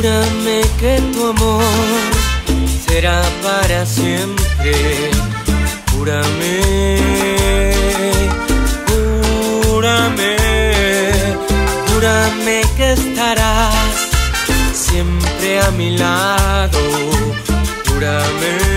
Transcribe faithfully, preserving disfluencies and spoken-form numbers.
Júrame que tu amor será para siempre. Júrame, júrame, júrame que estarás siempre a mi lado. Júrame.